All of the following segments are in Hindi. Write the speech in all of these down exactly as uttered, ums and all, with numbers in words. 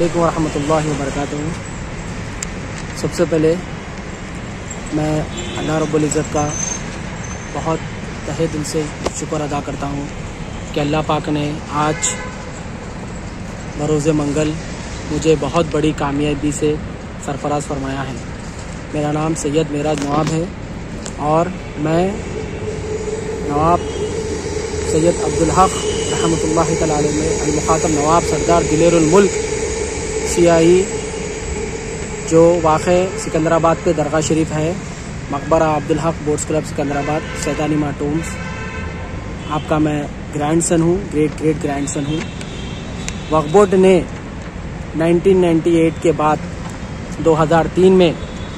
अस्सलामुअलैकुम वरहमतुल्लाहि वबरकातुहू। सबसे पहले मैं अल्लाह रब्बुल इज़्ज़त का बहुत तहे दिल से शुक्र अदा करता हूँ कि अल्लाह पाक ने आज बरोज़ मंगल मुझे बहुत बड़ी कामयाबी से सरफराज फरमाया है। मेरा नाम सैयद मेराज नवाब है और मैं नवाब सैयद अब्दुल हक रहमतुल्लाहि तआला अलैह में अल-मुखातब नवाब सरदार दिलेरुल मुल्क सियाही, जो वाक़े सिकंदराबाद पे दरगाह शरीफ है, मकबरा अब्दुल हक बोट्स क्लब सिकंदराबाद, सैतानी माटूम्स। आपका मैं ग्रैंड सन हूँ, ग्रेट ग्रेट ग्रैंड सन हूँ। वक्फ बोर्ड ने नाइनटीन नाइंटी एट के बाद दो हज़ार तीन में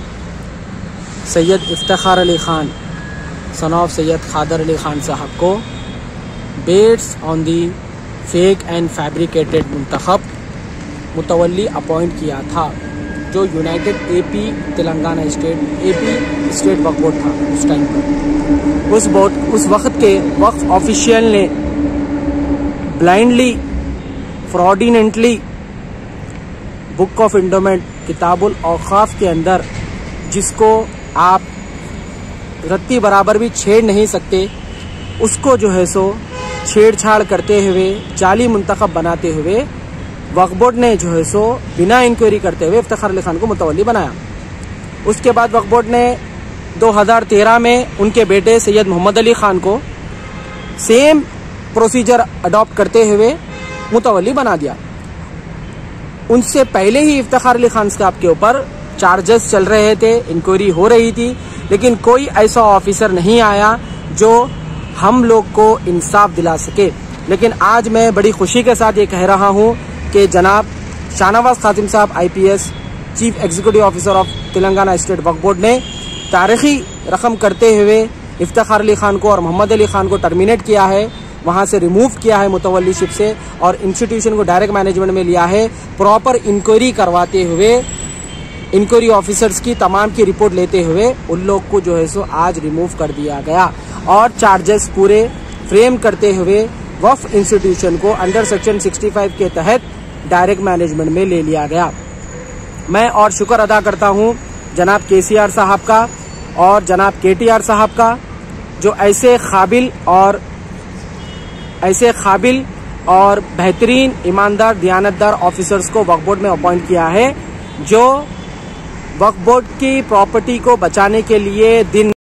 सैयद इफ्तिखार अली ख़ान सन ऑफ सैयद खादर अली ख़ान साहब को based on the fake and fabricated मुंतखब मुतवल्ली अपॉइंट किया था, जो united AP Telangana state AP state Waqf board था उस टाइम पर। उस बोर्ड उस वक्त के वक्फ ऑफिशियल ने blindly fraudulently book of endowment किताबुल औकाफ के अंदर, जिसको आप रत्ती बराबर भी छेड़ नहीं सकते, उसको जो है सो छेड़छाड़ करते हुए जाली मुंतखब बनाते हुए वक्फ बोर्ड ने जो है सो बिना इंक्वायरी करते हुए इफ्तिखार अली ख़ान को मुतवल्ली बनाया। उसके बाद वक्फ बोर्ड ने दो हज़ार तेरह में उनके बेटे सैयद मोहम्मद अली ख़ान को सेम प्रोसीजर अडॉप्ट करते हुए मुतवल्ली बना दिया। उनसे पहले ही इफ्तिखार अली ख़ान साहब के ऊपर चार्जेस चल रहे थे, इंक्वायरी हो रही थी, लेकिन कोई ऐसा ऑफिसर नहीं आया जो हम लोग को इंसाफ दिला सके। लेकिन आज मैं बड़ी खुशी के साथ ये कह रहा हूँ कि जनाब शाहनवाज कासिम साहब I P S chief executive officer of Telangana state Waqf board ने तारीखी रकम करते हुए इफ्तिखार अली ख़ान को और मोहम्मद अली ख़ान को टर्मिनेट किया है, वहाँ से रिमूव किया है मुतवल्लीशिप से, और इंस्टीट्यूशन को डायरेक्ट मैनेजमेंट में लिया है। प्रॉपर इंक्वायरी करवाते हुए, इंक्वायरी ऑफिसर्स की तमाम की रिपोर्ट लेते हुए उन लोग को जो है सो आज रिमूव कर दिया गया और चार्जेस पूरे फ्रेम करते हुए वक्फ इंस्टीट्यूशन को अंडर सेक्शन पैंसठ के तहत डायरेक्ट मैनेजमेंट में ले लिया गया। मैं और शुक्र अदा करता हूँ जनाब के सी आर साहब का और जनाब के टी आर साहब का, जो ऐसे काबिल और ऐसे काबिल और बेहतरीन ईमानदार दियानतदार ऑफिसर्स को वक्फ बोर्ड में अपॉइंट किया है, जो वक्फ बोर्ड की प्रॉपर्टी को बचाने के लिए दिन